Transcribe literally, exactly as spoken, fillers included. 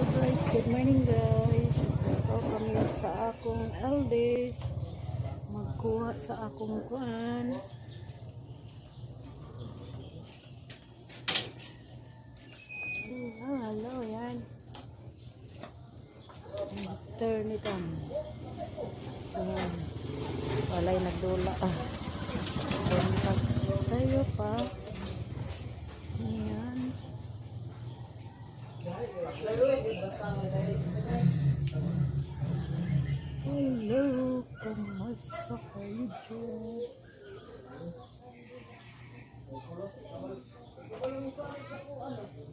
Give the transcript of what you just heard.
Guys, good morning guys. Ito kami sa akong eldest. Magkuha sa akong kuan. Oh, hello yan. Turn it on. Ayan. Walay nagdula. Ah. Kontak sa'yo pa. Ayan. Hello, kamusta kayo dyan?